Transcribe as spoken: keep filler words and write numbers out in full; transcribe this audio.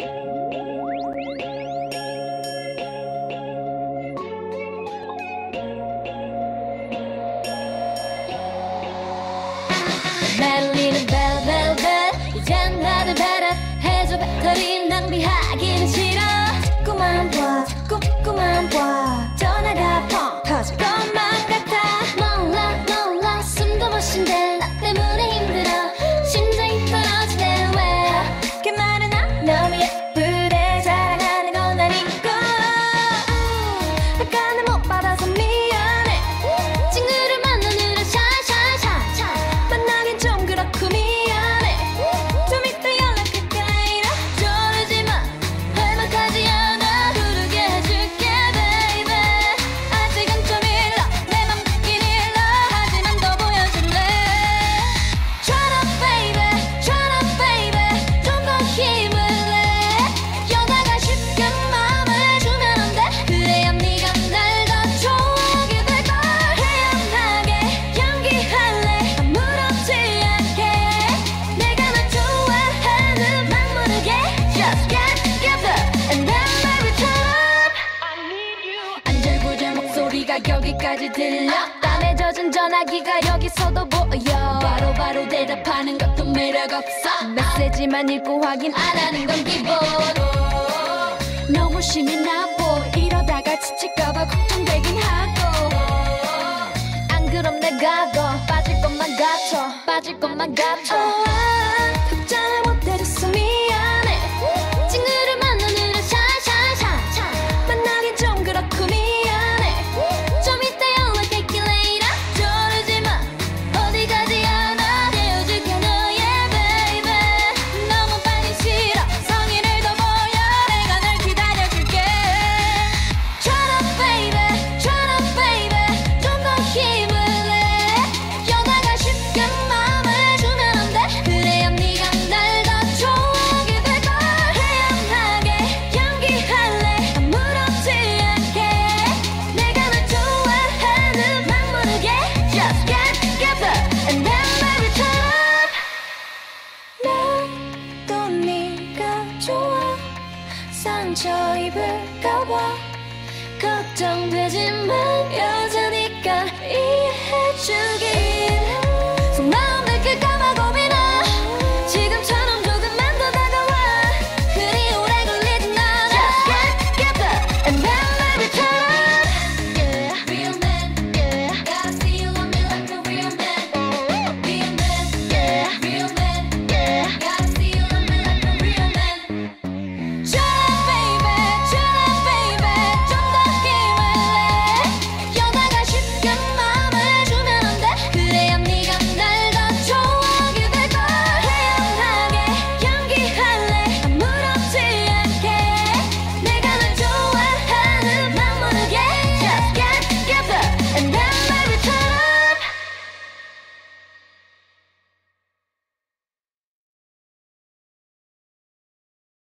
날 울리는 벨벨벨 이젠 나를 배려해줘. 배터리 낭비하기는 싫어. 자꾸만 봐 자꾸만 봐 전화가 펑 터질 것만 같아. 몰라 몰라 숨도 못 쉰대. 나 때문에 힘들어. 심장이 떨어지네. 왜 그렇게 말하나. 너무 예쁘대. 자랑하는 건 아니고 약간은 못 받아서 미안해. 친구를 만나느라 샤샤샤 만나긴 좀 그렇고 미안해. 좀 이따 연락할게. 저러지 마. 할만하지 않아. 부르게 해줄게 baby. 아직은 좀 일러. 내 맘 듣긴 일러. 하지만 더 보여줄래. Shut up baby. Shut up baby. 좀 더 힘을 내. 여자가 쉽게 마음을 주면 안 돼. 그래야 네가 날 더 좋아하게 될걸. 태연하게 연기할래. 아무렇지 않게 내가 널 좋아하는 막 모르게. Just get together and then maybe turn up. 안절부절 목소리가 여기까지 들려. 땀에 젖은 전화기가 여기서도 보여. 바로바로 바로 대답하는 것도 매력없어. 메시지만 읽고 확인 안 하는 건 기본. 너무 심이 나보. 이러다가 지칠까봐 걱정되긴 하고. 안 그럼 내가 더 빠질 것만 같아. 빠질 것만 같아. 아, 답장을 못 해줬어 미안해. 친구를 만나느라 샤샤샤 만나긴 좀 그렇고 미안해. 좀 이따 연락할게 later. 저러지 마. 어디 가지 않아. 헤어질게 너의 baby. 너무 빨리 싫어. 성의를 더 보여. 내가 널 기다려줄게. Shut up baby. Shut up baby. 좀 더 힘을 내. 여자가 쉽게 마음을 주면 안 돼. 그래야 네가 날 더 좋아하게 될걸. 태연하게 연기할래. 아무렇지 않게 내가 널 좋아하는 막 모르게. Just get together and then baby turn up. 나도 네가 좋아. 상처 입을까봐 걱정되지만 여자니까 이해해주길.